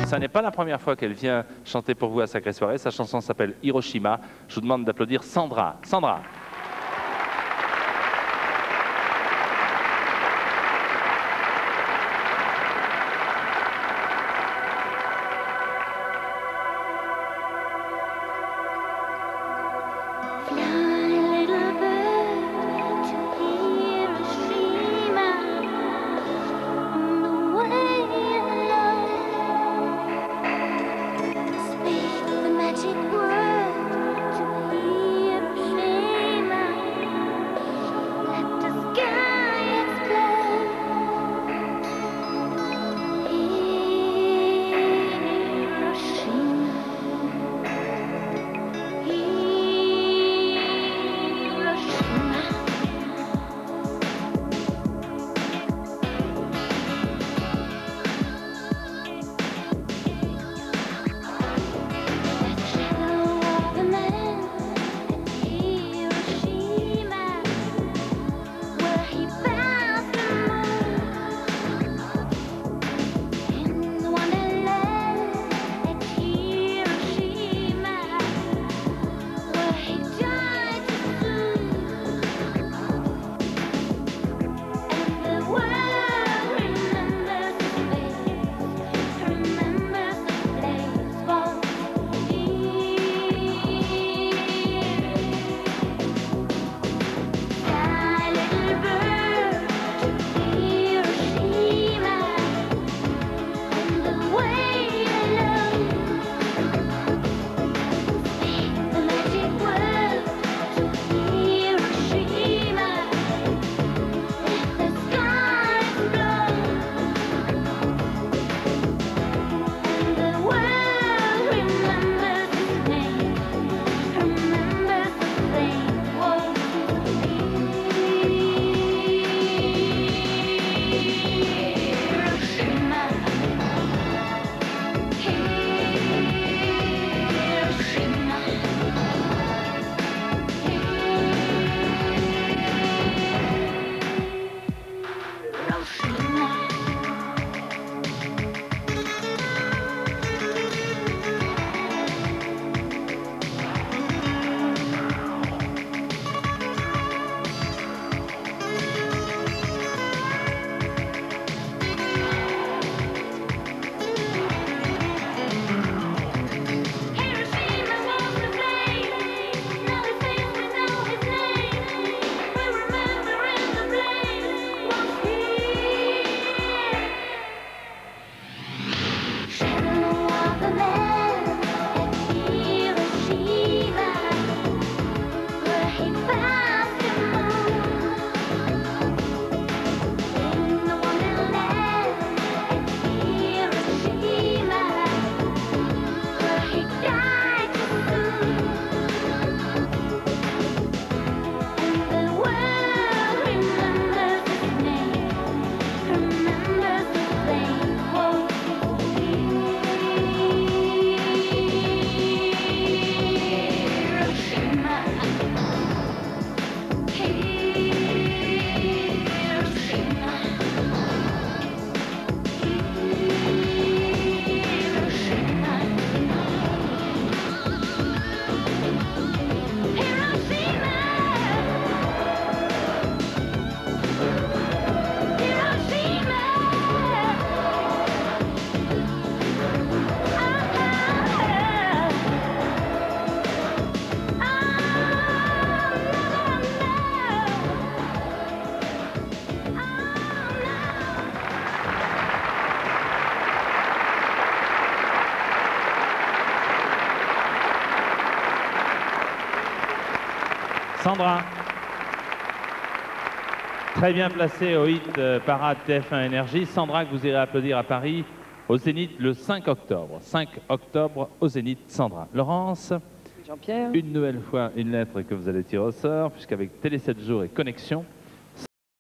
ça n'est pas la première fois qu'elle vient chanter pour vous à Sacrée Soirée. Sa chanson s'appelle Hiroshima. Je vous demande d'applaudir Sandra. Sandra. Sandra, très bien placée au hit parade TF1 Énergie. Sandra, que vous irez applaudir à Paris au Zénith le 5 octobre. 5 octobre au Zénith, Sandra. Laurence, Jean-Pierre, une nouvelle fois une lettre que vous allez tirer au sort, puisqu'avec Télé 7 jours et Connexion,